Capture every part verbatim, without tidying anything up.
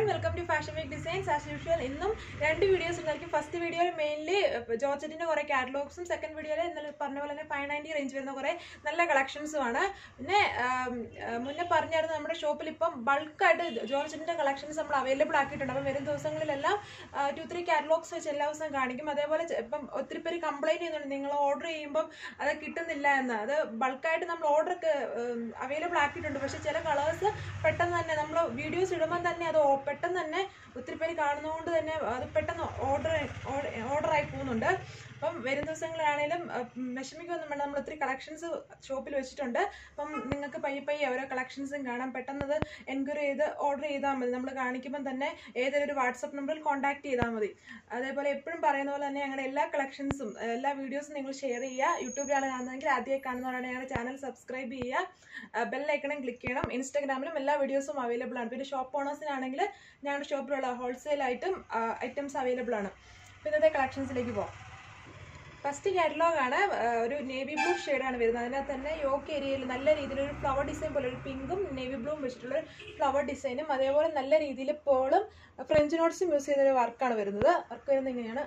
welcome to Fashion Week Designs. As usual, ഇന്നും രണ്ട് videos ഉണ്ടായിരിക്കും. ഫസ്റ്റ് വീഡിയോയിൽ മെയിൻലി ജോർജറ്റിന്റെ കുറെ കാറ്റലോഗ്സും സെക്കൻഡ് വീഡിയോയിൽ ഇന്നലെ പറഞ്ഞ പോലെ തന്നെ ഫൈവ് നയൻറ്റി റേഞ്ച് വരുന്ന കുറെ നല്ല കളക്ഷൻസും ആണ്. പിന്നെ മുന്നേ പറഞ്ഞായിരുന്നു നമ്മുടെ ഷോപ്പിൽ ഇപ്പം ബൾക്കായിട്ട് ജോർജറ്റിന്റെ കളക്ഷൻസ് നമ്മൾ അവൈലബിൾ ആക്കിയിട്ടുണ്ട്. അപ്പം വരും ദിവസങ്ങളിലെല്ലാം ടു ത്രീ കാറ്റലോഗ്സ് വെച്ച് എല്ലാ ദിവസവും കാണിക്കും. അതേപോലെ ഇപ്പം ഒത്തിരി പേര് കംപ്ലൈന്റ് ചെയ്യുന്നുണ്ട് നിങ്ങൾ ഓർഡർ ചെയ്യുമ്പം അത് കിട്ടുന്നില്ല എന്ന്. അത് ബൾക്കായിട്ട് നമ്മൾ ഓർഡർ അവൈലബിൾ ആക്കിയിട്ടുണ്ട്. പക്ഷെ ചില കളേഴ്സ് പെട്ടെന്ന് തന്നെ നമ്മൾ വീഡിയോസ് ഇടുമ്പോൾ തന്നെ അത് പെട്ടെന്ന് തന്നെ ഒത്തിരി പേര് കാണുന്നതുകൊണ്ട് തന്നെ അത് പെട്ടെന്ന് ഓർഡർ ഓർഡർ ആയി പോകുന്നുണ്ട്. അപ്പം വരും ദിവസങ്ങളിലാണെങ്കിലും വിഷമിക്കൊന്നും വേണ്ട, നമ്മൾ ഒത്തിരി കളക്ഷൻസ് ഷോപ്പിൽ വെച്ചിട്ടുണ്ട്. അപ്പം നിങ്ങൾക്ക് പയ്യെ പയ്യെ ഓരോ കളക്ഷൻസും കാണാം. പെട്ടെന്നത് എൻക്വയറി ചെയ്ത് ഓർഡർ ചെയ്താൽ മതി. നമ്മൾ കാണിക്കുമ്പം തന്നെ ഏതൊരു വാട്സപ്പ് നമ്പറിൽ കോൺടാക്ട് ചെയ്താൽ മതി. അതേപോലെ എപ്പോഴും പറയുന്ന പോലെ തന്നെ ഞങ്ങളുടെ എല്ലാ കളക്ഷൻസും എല്ലാ വീഡിയോസും നിങ്ങൾ ഷെയർ ചെയ്യുക. യൂട്യൂബിലാണ് കാണുന്നതെങ്കിൽ ആദ്യമായി കാണുന്നവരാണ് ഞങ്ങളുടെ ചാനൽ സബ്സ്ക്രൈബ് ചെയ്യുക, ബെല്ലൈക്കണം ക്ലിക്ക് ചെയ്യണം. ഇൻസ്റ്റാഗ്രാമിലും എല്ലാ വീഡിയോസും അവൈലബിൾ ആണ്. പിന്നെ ഷോപ്പ് ഓണേഴ്സിനാണെങ്കിൽ ഞങ്ങളുടെ ഷോപ്പിലുള്ള ഹോൾസെയിൽ ആയിട്ടും ഐറ്റംസ് അവൈലബിൾ ആണ്. അപ്പോൾ ഇന്നത്തെ കളക്ഷൻസിലേക്ക് പോകാം. ഫസ്റ്റ് കാറ്റലോഗ് ആണ്. ഒരു നേവി ബ്ലൂ ഷെയ്ഡാണ് വരുന്നത്. അതിനകത്ത് തന്നെ യോക്ക് ഏരിയയിൽ നല്ല രീതിയിലൊരു ഫ്ലവർ ഡിസൈൻ പോലെ ഒരു പിങ്കും നേവി ബ്ലൂവും വെച്ചിട്ടുള്ള ഫ്ലവർ ഡിസൈനും അതേപോലെ നല്ല രീതിയിൽ പേളും ഫ്രഞ്ച് നോട്ട്സും യൂസ് ചെയ്തൊരു വർക്കാണ് വരുന്നത്. വർക്ക് വരുന്നത് ഇങ്ങനെയാണ്.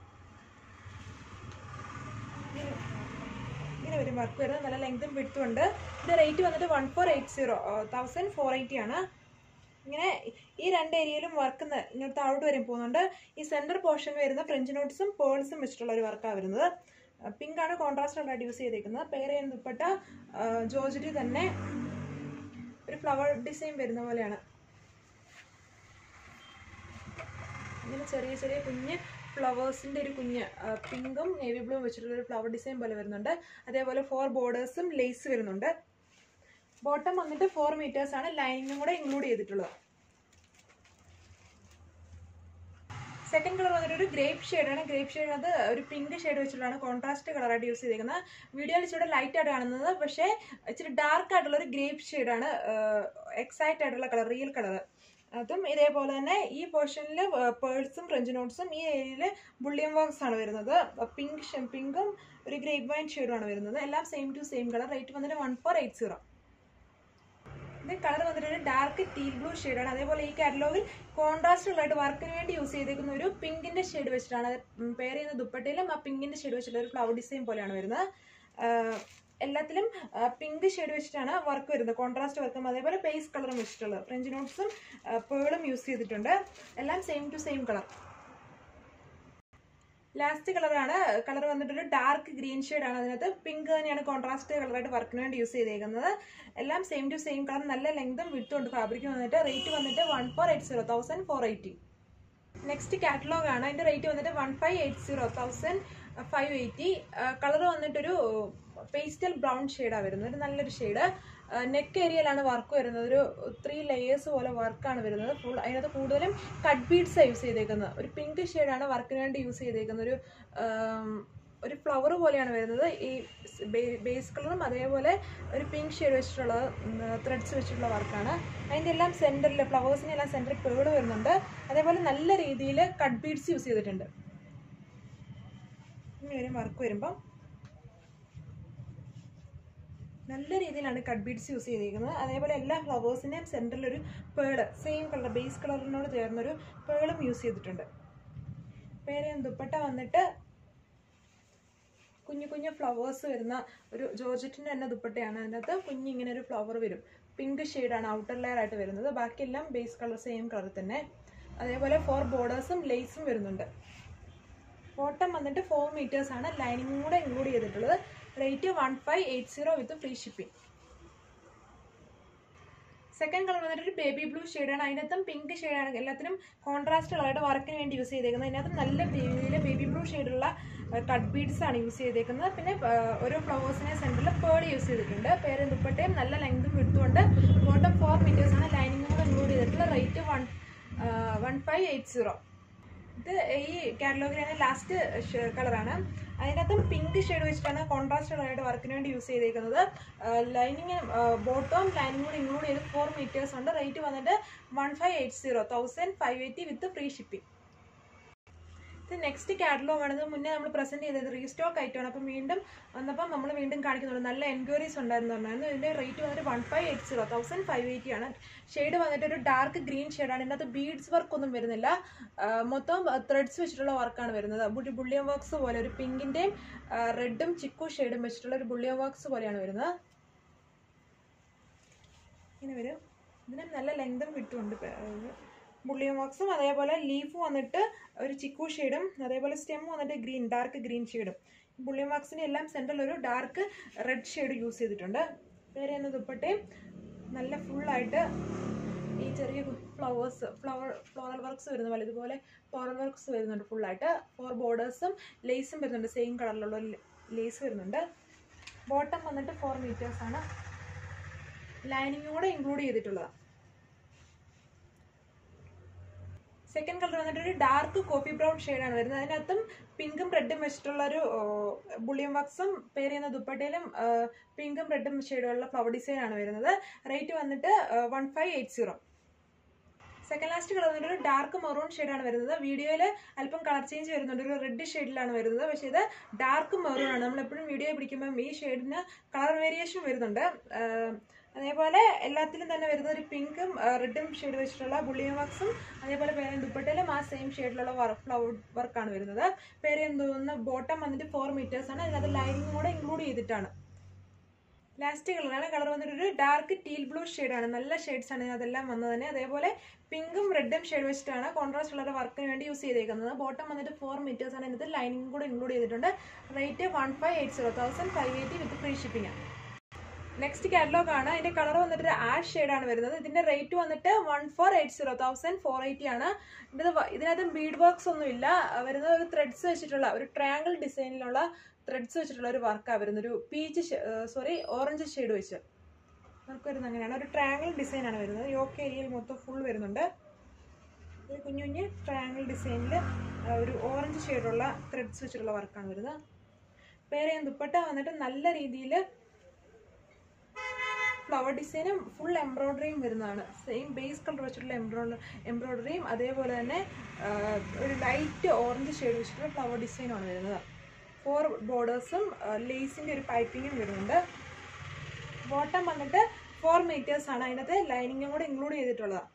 ഇങ്ങനെ വരും വർക്ക് വരുന്നത്. നല്ല ലെങ്തും വിഡ്ത്തും ഉണ്ട്. ഇത് റേറ്റ് വന്നിട്ട് one four eight zero thousand four eighty ആണ്. ഇങ്ങനെ ഈ രണ്ട് ഏരിയയിലും വർക്ക് ഇങ്ങനെ താഴോട്ട് വരും പോകുന്നുണ്ട്. ഈ സെന്റർ പോർഷൻ വരുന്ന ഫ്രഞ്ച് നോട്ട്സും പേൾസും വെച്ചിട്ടുള്ള ഒരു വർക്കാണ് വരുന്നത്. പിങ്ക് ആണ് കോൺട്രാസ്റ്റ് ആയിട്ട് യൂസ് ചെയ്തേക്കുന്നത്. പെയർ ചെയ്യുന്ന ദുപ്പട്ട ജോർജറ്റി തന്നെ ഒരു ഫ്ലവർ ഡിസൈൻ വരുന്ന പോലെയാണ്. ഇങ്ങനെ ചെറിയ ചെറിയ കുഞ്ഞ് ഫ്ലവേഴ്സിന്റെ ഒരു കുഞ്ഞ് പിങ്കും നേവി ബ്ലൂവും വെച്ചിട്ടുള്ള ഒരു ഫ്ലവർ ഡിസൈൻ പോലെ വരുന്നുണ്ട്. അതേപോലെ ഫോർ ബോർഡേഴ്സും ലേസ് വരുന്നുണ്ട്. ബോട്ടം വന്നിട്ട് ഫോർ മീറ്റേഴ്സ് ആണ്. ലൈനിങ്ങും കൂടെ ഇൻക്ലൂഡ് ചെയ്തിട്ടുള്ളത്. സെക്കൻഡ് കളർ വന്നിട്ട് ഒരു ഗ്രേപ്പ് ഷെയ്ഡാണ്. ഗ്രേപ്പ് ഷെയ്ഡ് അത് ഒരു പിങ്ക് ഷെയ്ഡ് വെച്ചിട്ടുള്ളതാണ് കോൺട്രാസ്റ്റ് കളറായിട്ട് യൂസ് ചെയ്തേക്കുന്നത്. വീഡിയോയിൽ ഇച്ചിരി ലൈറ്റ് ആയിട്ട് കാണുന്നത്, പക്ഷേ ഇച്ചിരി ഡാർക്ക് ആയിട്ടുള്ള ഒരു ഗ്രേപ്പ് ഷെയ്ഡാണ് എക്സാക്റ്റ് ആയിട്ടുള്ള കളർ, റിയൽ കളർ. അതും ഇതേപോലെ തന്നെ ഈ പോർഷനിൽ പേൾസും ഫ്രഞ്ച് നോട്ട്സും ഈ ഏരിയയിൽ ബുള്ളിയം വർക്ക്സ് ആണ് വരുന്നത്. പിങ്ക് പിങ്കും ഒരു ഗ്രേപ്പ് വൈൻ ഷെയ്ഡുമാണ് വരുന്നത്. എല്ലാം same to same colour. Rate വന്നിട്ട് വൺ ഫോർ എയ്റ്റ് സീറോ. ഇത് കളർ വന്നിട്ട് ഒരു ഡാർക്ക് ടീൽ ബ്ലൂ ഷെയ്ഡാണ്. അതേപോലെ ഈ കാറ്റലോഗിൽ കോൺട്രാസ്റ്റ് ഉള്ളതായിട്ട് വർക്കിന് വേണ്ടി യൂസ് ചെയ്തേക്കുന്ന ഒരു പിങ്കിന്റെ ഷെയ്ഡ് വെച്ചിട്ടാണ് പെയർ ചെയ്യുന്ന ദുപ്പട്ടയിലും ആ പിങ്കിന്റെ ഷെയ്ഡ് വെച്ചിട്ടുള്ള ഒരു ഫ്ലവർ ഡിസൈൻ പോലെയാണ് വരുന്നത്. എല്ലാത്തിലും പിങ്ക് ഷെയ്ഡ് വെച്ചിട്ടാണ് വർക്ക് വരുന്നത്, കോൺട്രാസ്റ്റ് വർക്കും അതേപോലെ പേസ് കളറും വെച്ചിട്ടുള്ളത്. ഫ്രഞ്ച് നോട്ട്സും പേളും യൂസ് ചെയ്തിട്ടുണ്ട്. എല്ലാം same to same colour. Last കളറാണ്. കളർ വന്നിട്ടൊരു ഡാർക്ക് ഗ്രീൻ ഷെയ്ഡാണ്. അതിനകത്ത് പിങ്ക് തന്നെയാണ് കോൺട്രാസ്റ്റ് കളറായിട്ട് വർക്കിന് വേണ്ടി യൂസ് ചെയ്തേക്കുന്നത്. എല്ലാം സെയിം ടു സെയിം കളർ. നല്ല ലെങ്തും വിഡ്ത്തും ഉണ്ട് ഫാബ്രിക് വന്നിട്ട്. റേറ്റ് വന്നിട്ട് one four eight zero thousand four eighty. Next catalogue ആണ്. അതിന്റെ റേറ്റ് വന്നിട്ട് one five eight zero thousand five eighty. Colour വന്നിട്ടൊരു പേസ്റ്റൽ ബ്രൗൺ ഷെയ്ഡാണ് വരുന്നത്. ഒരു നല്ലൊരു ഷെയ്ഡ്. നെക്ക് ഏരിയയിലാണ് വർക്ക് വരുന്നത്. ഒരു ത്രീ ലെയേഴ്സ് പോലെ വർക്കാണ് വരുന്നത്. ഫുൾ അതിനകത്ത് കൂടുതലും കട്ട് ബീഡ്സ് യൂസ് ചെയ്തേക്കുന്നത്. ഒരു പിങ്ക് ഷെയ്ഡാണ് വർക്കിന് വേണ്ടി യൂസ് ചെയ്തേക്കുന്നത്. ഒരു ഒരു ഫ്ലവർ പോലെയാണ് വരുന്നത്. ഈ ബേസ് കളറും അതേപോലെ ഒരു പിങ്ക് ഷെയ്ഡ് വെച്ചിട്ടുള്ള ത്രെഡ്സ് വെച്ചിട്ടുള്ള വർക്കാണ്. അതിൻ്റെ എല്ലാം സെൻറ്ററിൽ ഫ്ലവേഴ്സിൻ്റെ എല്ലാം സെൻറ്ററിൽ പേട് വരുന്നുണ്ട്. അതേപോലെ നല്ല രീതിയിൽ കട്ട് ബീഡ്സ് യൂസ് ചെയ്തിട്ടുണ്ട്. ഇങ്ങനെ വരും വർക്ക് വരുമ്പം നല്ല രീതിയിലാണ് കട്ട് ബീഡ്സ് യൂസ് ചെയ്തിരിക്കുന്നത്. അതേപോലെ എല്ലാ ഫ്ലവേഴ്സിൻ്റെയും സെൻറ്ററിൽ ഒരു പേള് സെയിം കളർ ബേസ് കളറിനോട് ചേർന്നൊരു പേളും യൂസ് ചെയ്തിട്ടുണ്ട്. പേര് ദുപ്പട്ട വന്നിട്ട് കുഞ്ഞു കുഞ്ഞു ഫ്ലവേഴ്സ് വരുന്ന ഒരു ജോർജറ്റിൻ്റെ തന്നെ ദുപ്പട്ടയാണ്. അതിനകത്ത് കുഞ്ഞിങ്ങനെ ഒരു ഫ്ലവർ വരും. പിങ്ക് ഷെയ്ഡാണ് ഔട്ടർ ലെയർ ആയിട്ട് വരുന്നത്. ബാക്കിയെല്ലാം ബേസ് കളർ സെയിം കളർ തന്നെ. അതേപോലെ ഫോർ ബോർഡേഴ്സും ലേസും വരുന്നുണ്ട്. ബോട്ടം വന്നിട്ട് ഫോർ മീറ്റേഴ്സ് ആണ്. ലൈനിങ്ങും കൂടെ ഇൻക്ലൂഡ് ചെയ്തിട്ടുള്ളത്. Rate one five eight zero with free shipping. Second colour വന്നിട്ട് ഒരു ബേബി ബ്ലൂ ഷെയ്ഡാണ്. അതിനകത്തും പിങ്ക് ഷെയ്ഡാണ്. എല്ലാത്തിനും കോൺട്രാസ്റ്റ് കളറായിട്ട് വർക്കിന് വേണ്ടി യൂസ് ചെയ്തേക്കുന്നത്. അതിനകത്ത് നല്ല രീതിയിൽ ബേബി ബ്ലൂ ഷെയ്ഡുള്ള കട്ട് ബീഡ്സ് ആണ് യൂസ് ചെയ്തേക്കുന്നത്. പിന്നെ ഓരോ ഫ്ലവേഴ്സിനെ സെൻറ്ററിൽ പേൾ യൂസ് ചെയ്തിട്ടുണ്ട്. പേര് ദുപ്പട്ടയും നല്ല ലെങ്തും വിടുത്തുകൊണ്ട് ബോട്ടം ഫോർ മീറ്റേഴ്സ് ആണ്. ലൈനിങ്ങും കൂടെ ഇൻക്ലൂഡ് ചെയ്തിട്ടുള്ള. Rate one one five eight zero. ഇത് ഈ കാറ്റലോഗിൽ തന്നെ ലാസ്റ്റ് കളറാണ്. അതിനകത്തും പിങ്ക് ഷെയ്ഡ് വെച്ചിട്ടാണ് കോൺട്രാസ്റ്റ് കളറായിട്ട് വർക്കിന് വേണ്ടി യൂസ് ചെയ്തേക്കുന്നത്. ലൈനിങ് ബോട്ടവും ലൈനിങ് കൂടി ഇൻക്ലൂഡ് ചെയ്ത് ഫോർ മീറ്റേഴ്സ് ഉണ്ട്. റേറ്റ് വന്നിട്ട് one five eight zero thousand five eighty with free shipping. ഇത് നെക്സ്റ്റ് കാറ്റലോഗ് ആണ്. ഇത് മുന്നേ നമ്മൾ പ്രസന്റ് ചെയ്തത് റീസ്റ്റോക്ക് ആയിട്ടാണ്. അപ്പം വീണ്ടും വന്നപ്പോൾ നമ്മൾ വീണ്ടും കാണിക്കുന്നുണ്ട്. നല്ല എൻക്വയറീസ് ഉണ്ടായിരുന്നു പറഞ്ഞായിരുന്നു. ഇതിന്റെ റേറ്റ് വന്നിട്ട് one five eight zero thousand five eighty ആണ്. ഷെയ്ഡ് വന്നിട്ട് ഒരു ഡാർക്ക് ഗ്രീൻ ഷെയ്ഡാണ്. ഇതിനകത്ത് ബീഡ്സ് വർക്ക് ഒന്നും വരുന്നില്ല, മൊത്തം ത്രെഡ്സ് വെച്ചിട്ടുള്ള വർക്കാണ് വരുന്നത്. ബുള്ളിയൻ വർക്ക്സ് പോലെ ഒരു പിങ്കിന്റെയും റെഡും ചിക്കു ഷെയ്ഡും വെച്ചിട്ടുള്ള ഒരു ബുള്ളിയൻ വർക്ക്സ് പോലെയാണ് വരുന്നത്. ഇങ്ങനെ വരും. ഇതിന് നല്ല ലെങ്തും വിട്ടുമുണ്ട്. ബുള്ളിയൻ വർക്ക്സും അതേപോലെ ലീഫ് വന്നിട്ട് ഒരു ചിക്കു ഷെയ്ഡും അതേപോലെ സ്റ്റെം വന്നിട്ട് ഗ്രീൻ ഡാർക്ക് ഗ്രീൻ ഷെയ്ഡും. ബുള്ളിയൻ വർക്ക്സിന് എല്ലാം സെൻട്രൽ ഒരു ഡാർക്ക് റെഡ് ഷെയ്ഡ് യൂസ് ചെയ്തിട്ടുണ്ട്. വേറെ ഒന്ന് ദുപ്പട്ടയും നല്ല ഫുള്ളായിട്ട് ഈ ചെറിയ ഫ്ലവേഴ്സ് ഫ്ലവർ ഫ്ലോറൽ വർക്ക്സ് വരുന്ന പോലെ ഇതുപോലെ ഫ്ലോറൽ വർക്ക്സ് വരുന്നുണ്ട്. ഫുള്ളായിട്ട് ഫോർ ബോർഡേഴ്സും ലേസും വരുന്നുണ്ട്. സെയിം കളറിലുള്ള ലേസ് വരുന്നുണ്ട്. ബോട്ടം വന്നിട്ട് ഫോർ മീറ്റേഴ്സ് ആണ്. ലൈനിങ്ങും കൂടെ ഇൻക്ലൂഡ് ചെയ്തിട്ടുള്ളതാണ്. സെക്കൻഡ് കളർ വന്നിട്ട് ഒരു ഡാർക്ക് കോഫി ബ്രൗൺ ഷെയ്ഡാണ് വരുന്നത്. അതിനകത്തും പിങ്കും റെഡും വെച്ചിട്ടുള്ള ഒരു ബുള്ളിയൻ വർക്ക്സും പേര് ചെയ്യുന്ന ദുപ്പട്ടയിലും പിങ്കും റെഡും ഷെയ്ഡുള്ള ഫ്ലവർ ഡിസൈൻ ആണ് വരുന്നത്. റേറ്റ് വന്നിട്ട് one five eight zero. Second last colour വന്നിട്ട് ഒരു ഡാർക്ക് മെറൂൺ ഷെയ്ഡാണ് വരുന്നത്. വീഡിയോയിൽ അല്പം കളർ ചേഞ്ച് വരുന്നുണ്ട്. ഒരു റെഡ് ഷെയ്ഡിലാണ് വരുന്നത്. പക്ഷേ ഇത് ഡാർക്ക് മെറൂൺ ആണ്. നമ്മളെപ്പോഴും വീഡിയോ പിടിക്കുമ്പം ഈ ഷെയ്ഡിന് കളർ വേരിയേഷൻ വരുന്നുണ്ട്. അതേപോലെ എല്ലാത്തിലും തന്നെ വരുന്ന ഒരു പിങ്കും റെഡും ഷെയ്ഡ് വെച്ചിട്ടുള്ള ബുള്ളിയൻ വർക്ക്സും അതേപോലെ പേര് ദുപ്പട്ടയിലും ആ സെയിം ഷെയ്ഡിലുള്ള ഫ്ലവർ വർക്കാണ് വരുന്നത്. പേര് തോന്നുന്ന ബോട്ടം വന്നിട്ട് ഫോർ മീറ്റേഴ്സ് ആണ്. അതിനകത്ത് ലൈനിങ് കൂടെ ഇൻക്ലൂഡ് ചെയ്തിട്ടാണ്. ലാസ്റ്റ് കളറാണ്. കളർ വന്നിട്ട് ഒരു ഡാർക്ക് ടീൽ ബ്ലൂ ഷെയ്ഡാണ്. നല്ല ഷെയ്ഡ്സ് ആണ് അതെല്ലാം വന്നത് തന്നെ. അതേപോലെ പിങ്കും റെഡും ഷെയ്ഡ് വെച്ചിട്ടാണ് കോൺട്രാസ്റ്റ് ഉള്ള വർക്കിന് വേണ്ടി യൂസ് ചെയ്തേക്കുന്നത്. ബോട്ടം വന്നിട്ട് ഫോർ മീറ്റേഴ്സ് ആണ്. ഇതിനകത്ത് ലൈനിങ് കൂടെ ഇൻക്ലൂഡ് ചെയ്തിട്ടുണ്ട്. Rate one five eight zero thousand five eighty with free shipping ആണ്. നെക്സ്റ്റ് കാറ്റലോഗ് ആണ്. ഇതിന്റെ കളർ വന്നിട്ട് ഒരു ആഷ് ഷെയ്ഡാണ് വരുന്നത്. ഇതിന്റെ റേറ്റ് വന്നിട്ട് one four eight zero thousand four eighty ആണ്. ഇത് ഇതിനകത്ത് ബീഡ് വർക്ക്സ് ഒന്നും ഇല്ല. വരുന്നത് ഒരു ത്രെഡ്സ് വെച്ചിട്ടുള്ള ഒരു ട്രയാങ്കിൾ ഡിസൈനിലുള്ള ത്രെഡ്സ് വെച്ചിട്ടുള്ള ഒരു വർക്കാണ് വരുന്നത്. ഒരു പീച്ച് സോറി ഓറഞ്ച് ഷെയ്ഡ് വെച്ച് വർക്ക് വരുന്നത്. അങ്ങനെയാണ് ഒരു ട്രയാങ്കിൾ ഡിസൈൻ ആണ് വരുന്നത്. യോക്ക് ഏരിയയിൽ മൊത്തം ഫുൾ വരുന്നുണ്ട്. ഒരു കുഞ്ഞു കുഞ്ഞ് ട്രയാങ്കിൾ ഡിസൈനിൽ ഒരു ഓറഞ്ച് ഷെയ്ഡുള്ള ത്രെഡ്സ് വെച്ചിട്ടുള്ള വർക്കാണ് വരുന്നത്. പേര് ദുപ്പട്ട വന്നിട്ട് നല്ല രീതിയിൽ ഫ്ലവർ ഡിസൈനും ഫുൾ എംബ്രോയിഡറിയും വരുന്നതാണ്. സെയിം ബേസ് കളർ വെച്ചിട്ടുള്ള എംബ്രോയിഡറി എംബ്രോയിഡറിയും അതേപോലെ തന്നെ ഒരു ലൈറ്റ് ഓറഞ്ച് ഷെയ്ഡ് വെച്ചിട്ടുള്ള ഫ്ലവർ ഡിസൈനുമാണ് വരുന്നത്. ഫോർ ബോർഡേഴ്സും ലേസിൻ്റെ ഒരു പൈപ്പിങ്ങും വരുന്നുണ്ട്. ബോട്ടം വന്നിട്ട് ഫോർ മീറ്റേഴ്സ് ആണ്. അതിനകത്ത് ലൈനിങ്ങും കൂടെ ഇൻക്ലൂഡ് ചെയ്തിട്ടുള്ളതാണ്.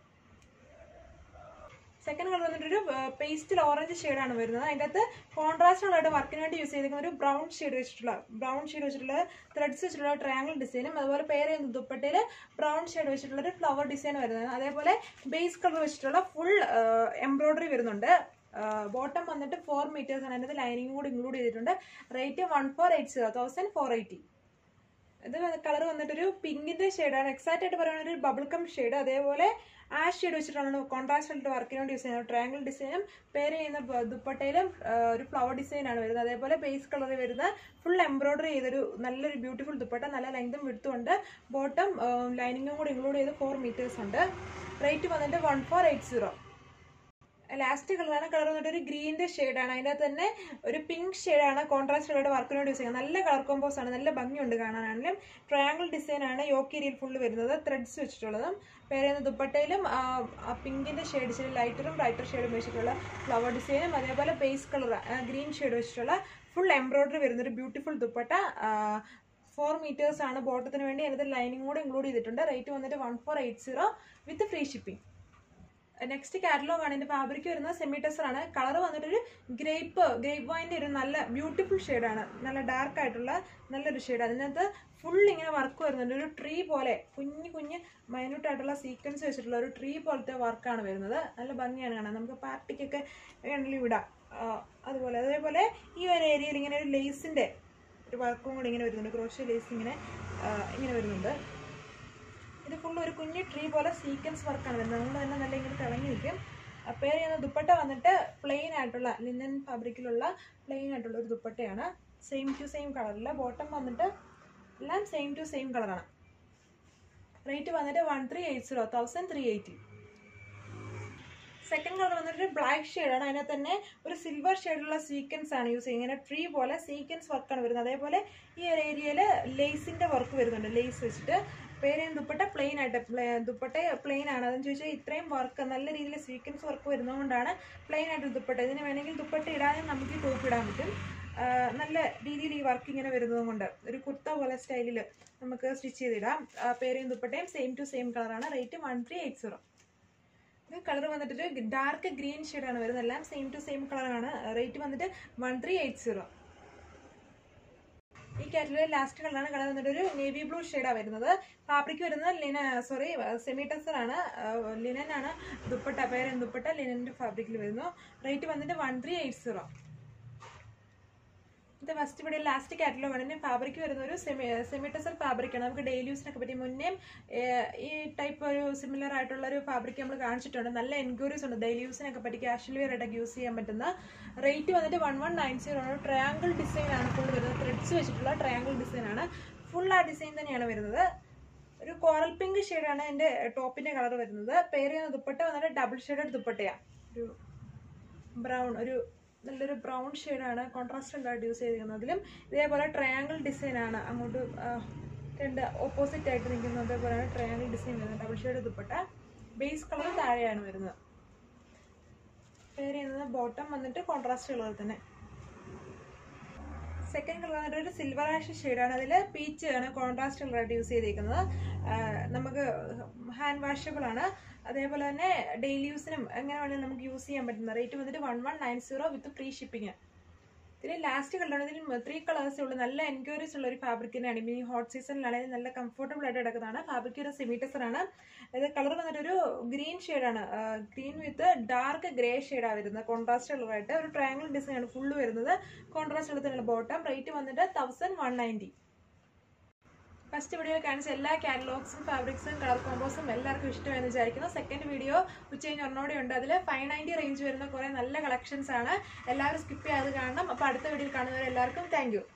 സെക്കൻഡ് കളർ വന്നിട്ടൊരു പേസ്റ്റൽ ഓറഞ്ച് ഷെയ്ഡാണ് വരുന്നത്. അതിൻ്റെ അകത്ത് കോൺട്രാസ്റ്റ് ഉള്ളതായിട്ട് വർക്കിന് വേണ്ടി യൂസ് ചെയ്തിരിക്കുന്ന ഒരു ബ്രൗൺ ഷെയ്ഡ് വെച്ചിട്ടുള്ള ബ്രൗൺ ഷെയ്ഡ് വെച്ചിട്ടുള്ള ത്രെഡ്സ് വെച്ചിട്ടുള്ള ട്രയാങ്കിൾ ഡിസൈനും അതുപോലെ പേര് ദുപ്പട്ടയിൽ ബ്രൗൺ ഷെയ്ഡ് വെച്ചിട്ടുള്ള ഒരു ഫ്ലവർ ഡിസൈൻ വരുന്നത്. അതേപോലെ ബേസ് കളർ വെച്ചിട്ടുള്ള ഫുൾ എംബ്രോയിഡറി വരുന്നുണ്ട്. ബോട്ടം വന്നിട്ട് ഫോർ മീറ്റേഴ്സ് ആണ്. അതിൻ്റെ ലൈനിങ് കൂടി ഇൻക്ലൂഡ് ചെയ്തിട്ടുണ്ട്. Rate one four eight zero thousand four eighty. ഇത് കളർ വന്നിട്ടൊരു പിങ്കിന്റെ ഷെയ്ഡാണ്. എക്സാക്റ്റ് ആയിട്ട് പറയുന്നത് ഒരു ബബിൾ കം ഷെയ്ഡ്. അതേപോലെ ആ ഷെയ്ഡ് വെച്ചിട്ടാണ് കോൺട്രാസ്റ്റ് ആയിട്ട് വർക്കിന് വേണ്ടി യൂസ് ചെയ്യുന്നത്. ട്രയാങ്കിൾ ഡിസൈനും പേര് ചെയ്യുന്ന ദുപ്പട്ടയിലും ഒരു ഫ്ലവർ ഡിസൈനാണ് വരുന്നത്. അതേപോലെ ബേസ് കളറിൽ വരുന്ന ഫുൾ എംബ്രോയിഡറി ചെയ്തൊരു നല്ലൊരു ബ്യൂട്ടിഫുൾ ദുപ്പട്ട. നല്ല ലെങ്തും വിടുത്തുണ്ട്. ബോട്ടം ലൈനിങ്ങും കൂടി ഇൻക്ലൂഡ് ചെയ്ത് ഫോർ മീറ്റേഴ്സ് ഉണ്ട്. റേറ്റ് വന്നിട്ട് one four eight zero. Last കളറാണ്. കളർ വന്നിട്ട് ഒരു ഗ്രീനിന്റെ ഷെയ്ഡാണ്. അതിൻ്റെ തന്നെ ഒരു പിങ്ക് ഷെയ്ഡാണ് കോൺട്രാസ്റ്റ് കളറുടെ വർക്കിന് വേണ്ടി യൂസ് ചെയ്യുന്നത്. നല്ല കളർ കോമ്പോസ് ആണ്. നല്ല ഭംഗിയുണ്ട് കാണാനാണെങ്കിലും. ട്രയാങ്കിൾ ഡിസൈൻ ആണ് യോക്ക് ഏരിയയിൽ ഫുള്ള് വരുന്നത്. ത്രെഡ്സ് വെച്ചിട്ടുള്ളതും പേര് ദുപ്പട്ടയിലും പിങ്കിന്റെ ഷെയ്ഡ് ഇച്ചിരി ലൈറ്ററും ബ്രൈറ്റർ ഷെയ്ഡും വെച്ചിട്ടുള്ള ഫ്ലവർ ഡിസൈനും അതേപോലെ ബേസ് കളർ ഗ്രീൻ ഷെയ്ഡ് വെച്ചിട്ടുള്ള ഫുൾ എംബ്രോയിഡറി വരുന്നൊരു ബ്യൂട്ടിഫുൾ ദുപ്പട്ട. ഫോർ മീറ്റേഴ്സ് ആണ് ബോട്ടത്തിന് വേണ്ടി. അതിനകത്ത് ലൈനിങ് കൂടെ ഇൻക്ലൂഡ് ചെയ്തിട്ടുണ്ട്. റേറ്റ് വന്നിട്ട് one four eight zero with free shipping. Next catalogue ആണ്. ഇതിന്റെ ഫാബ്രിക് വരുന്നത് സെമി ടെസർ ആണ്. കളർ വന്നിട്ടൊരു ഗ്രേപ്പ് ഗ്രേപ്പ് വൈൻ്റെ ഒരു നല്ല ബ്യൂട്ടിഫുൾ ഷെയ്ഡാണ്. നല്ല ഡാർക്ക് ആയിട്ടുള്ള നല്ലൊരു ഷെയ്ഡ്. അതിനകത്ത് ഫുൾ ഇങ്ങനെ വർക്ക് വരുന്നുണ്ട്. ഒരു ട്രീ പോലെ കുഞ്ഞു കുഞ്ഞ് മൈന്യൂട്ട് ആയിട്ടുള്ള സീക്വൻസ് വെച്ചിട്ടുള്ള ഒരു ട്രീ പോലത്തെ വർക്കാണ് വരുന്നത്. നല്ല ഭംഗിയാണ് കാണാൻ. നമുക്ക് പാർട്ടിക്കൊക്കെ വേണമെങ്കിലും വിടാം. അതുപോലെ അതേപോലെ ഈ ഒരു ഏരിയയിൽ ഇങ്ങനെ ഒരു ലേസിന്റെ ഒരു വർക്കും കൂടി ഇങ്ങനെ വരുന്നുണ്ട്. ക്രോഷ്യ ലേസ് ഇങ്ങനെ ഇങ്ങനെ വരുന്നുണ്ട്. ഇത് ഫുൾ ഒരു കുഞ്ഞു ട്രീ പോലെ സീക്വൻസ് വർക്കാണ് വരുന്നത്. അതുകൊണ്ട് തന്നെ നല്ല ഇങ്ങനെ തിളങ്ങി നിൽക്കും. പേര് ചെയ്യുന്ന ദുപ്പട്ട വന്നിട്ട് പ്ലെയിൻ ആയിട്ടുള്ള ലിനൻ ഫാബ്രിക്കിലുള്ള പ്ലെയിൻ ആയിട്ടുള്ള ഒരു ദുപ്പട്ടയാണ്. സെയിം ടു സെയിം കളറില്ല. ബോട്ടം വന്നിട്ട് എല്ലാം സെയിം ടു സെയിം കളറാണ്. റേറ്റ് വന്നിട്ട് one three eight zero thousand three eighty. Second colour വന്നിട്ട് ബ്ലാക്ക് ഷെയ്ഡാണ്. അതിനകത്ത് തന്നെ ഒരു സിൽവർ ഷെയ്ഡുള്ള സീക്വൻസ് ആണ് യൂസ് ചെയ്യുന്നത്. ഇങ്ങനെ ട്രീ പോലെ സീക്വൻസ് വർക്കാണ് വരുന്നത്. അതേപോലെ ഈ ഒരു ഏരിയയിൽ ലേസിന്റെ വർക്ക് വരുന്നുണ്ട്. ലേസ് വെച്ചിട്ട് പേര് ദുപ്പട്ട പ്ലെയിൻ ആയിട്ട് ദുപ്പട്ട പ്ലെയിൻ ആണ്. അതെന്ന് ചോദിച്ചാൽ ഇത്രയും വർക്ക് നല്ല രീതിയിൽ സീക്വൻസ് വർക്ക് വരുന്നതുകൊണ്ടാണ് പ്ലെയിൻ ആയിട്ട് ദുപ്പട്ട. ഇതിന് വേണമെങ്കിൽ ദുപ്പട്ട ഇടാനും നമുക്ക് ടോപ്പ് ഇടാൻ പറ്റും. നല്ല രീതിയിൽ ഈ വർക്ക് ഇങ്ങനെ വരുന്നത് കൊണ്ട് ഒരു കുർത്ത പോലെ സ്റ്റൈലിൽ നമുക്ക് സ്റ്റിച്ച് ചെയ്തിടാം. പേരും ദുപ്പട്ടയും സെയിം ടു സെയിം കളറാണ്. Rate one three eight zero. ഇത് കളർ വന്നിട്ട് ഡാർക്ക് ഗ്രീൻ ഷെയ്ഡാണ് വരുന്നത്. എല്ലാം സെയിം ടു സെയിം കളറാണ്. റേറ്റ് വന്നിട്ട് വൺ ത്രീ എയ്റ്റ് സീറോ. ഈ കാറ്റഗറിയിലെ ലാസ്റ്റ് കളറാണ്. കളർ വന്നിട്ട് ഒരു നേവി ബ്ലൂ ഷെയ്ഡാണ് വരുന്നത്. ഫാബ്രിക് വരുന്നത് ലിന സോറി സെമി ടെസർ ആണ്. ലിനൻ ആണ് ദുപ്പട്ട. പേരും ദുപ്പട്ട ലിനൻ്റെ ഫാബ്രിക്കിൽ വരുന്നു. റേറ്റ് വന്നിട്ട് വൺ ത്രീ എയ്റ്റ് സീറോ. ഇത് ഫസ്റ്റ് ഇവിടെ ലാസ്റ്റ് കാറ്റലോഗ് ആണ്. ഫാബ്രിക് വരുന്ന ഒരു സെമി സെമി ടെസർ ഫാബ്രിക് ആണ്. നമുക്ക് ഡെയിലി യൂസിനൊക്കെ പറ്റി മുന്നേ ഈ ടൈപ്പ് ഒരു സിമിലർ ആയിട്ടുള്ള ഒരു ഫാബ്രിക് നമ്മൾ കാണിച്ചിട്ടുണ്ട്. നല്ല എൻക്വയറീസ് ഉണ്ട് ഡെയിലി യൂസിനൊക്കെ പറ്റി കാഷ്വൽ വെയർ ആയിട്ടൊക്കെ യൂസ് ചെയ്യാൻ പറ്റുന്ന. റേറ്റ് വന്നിട്ട് വൺ വൺ നയൻ സീറോ ആണ്. ട്രയാങ്കിൾ ഡിസൈൻ ആണ് ഫുൾ വരുന്നത്. ത്രെഡ്സ് വെച്ചിട്ടുള്ള ട്രയാങ്കിൾ ഡിസൈൻ ആണ്. ഫുൾ ആ ഡിസൈൻ തന്നെയാണ് വരുന്നത്. ഒരു കോറൽ പിങ്ക് ഷെയ്ഡാണ് എൻ്റെ ടോപ്പിന്റെ കളർ വരുന്നത്. പേര് ദുപ്പട്ട വന്നിട്ട് ഡബിൾ ഷെയ്ഡഡ് ദുപ്പട്ടയാണ്. ഒരു ബ്രൗൺ ഒരു നല്ലൊരു ബ്രൗൺ ഷെയ്ഡാണ്. കോൺട്രാസ്റ്റ് ഉണ്ടായിട്ട് യൂസ് ചെയ്തിരിക്കുന്നത്. അതിലും ഇതേപോലെ ട്രയാങ്കിൾ ഡിസൈൻ ആണ്. അങ്ങോട്ട് രണ്ട് ഓപ്പോസിറ്റ് ആയിട്ട് നിൽക്കുന്നത്. അതേപോലെയാണ് ട്രയാങ്കിൾ ഡിസൈൻ വരുന്നത്. Double shade dupatta. Base colour താഴെയാണ് വരുന്നത്. പേര് ചെയ്യുന്നത് ബോട്ടം വന്നിട്ട് കോൺട്രാസ്റ്റ് കളർ തന്നെ. സെക്കൻഡ് കളർ വന്നിട്ട് ഒരു സിൽവർ ആഷ് ഷെയ്ഡാണ്. അതിൽ പീച്ച് ആണ് കോൺട്രാസ്റ്റ് കളറായിട്ട് യൂസ് ചെയ്തിരിക്കുന്നത്. നമുക്ക് ഹാൻഡ് വാഷബിൾ ആണ്. അതേപോലെ തന്നെ ഡെയിലി യൂസിനും എങ്ങനെ വേണമെങ്കിലും നമുക്ക് യൂസ് ചെയ്യാൻ പറ്റുന്ന. റേറ്റ് വന്നിട്ട് one one nine zero with free shipping. ഇതിൽ ലാസ്റ്റ് കളറാണ്. ഇതിൽ ത്രീ കളേഴ്സേ ഉള്ളൂ. നല്ല എൻക്വയറീസ് ഉള്ള ഒരു ഫാബ്രിക് തന്നെയാണ്. ഈ ഹോട്ട് സീസണിലാണെങ്കിൽ നല്ല കംഫർട്ടബിൾ ആയിട്ട് കിടക്കുന്നതാണ്. ഫാബ്രിക് ഒരു സെമി ടെസർ ആണ്. ഇത് കളർ വന്നിട്ട് ഒരു ഗ്രീൻ ഷെയ്ഡാണ്. ഗ്രീൻ വിത്ത് ഡാർക്ക് ഗ്രേ ഷെയ്ഡാണ് വരുന്നത്. കോൺട്രാസ്റ്റ് കളറായിട്ട് ഒരു ട്രയാങ്കിൾ ഡിസൈൻ ആണ് ഫുള്ള് വരുന്നത്. കോൺട്രാസ്റ്റ് കളർ തന്നെയാണ് ബോട്ടം. റേറ്റ് വന്നിട്ട് thousand one ninety. First video കാണിച്ച എല്ലാ കാറ്റലോഗ്സും ഫാബ്രിക്സും കളർ കോമ്പോസും എല്ലാവർക്കും ഇഷ്ടമായെന്ന് വിചാരിക്കുന്നു. സെക്കൻഡ് വീഡിയോ ഉച്ചകഴിഞ്ഞ് ഒരെണ്ണോടെ ഉണ്ട്. അതിൽ ഫൈവ് നയൻറ്റി റേഞ്ച് വരുന്ന കുറേ നല്ല കളക്ഷൻസ് ആണ്. എല്ലാവരും സ്കിപ്പ് ചെയ്യാതെ കാണണം. അപ്പോൾ അടുത്ത വീഡിയോയിൽ കാണുന്നവരെ എല്ലാവർക്കും താങ്ക് യു.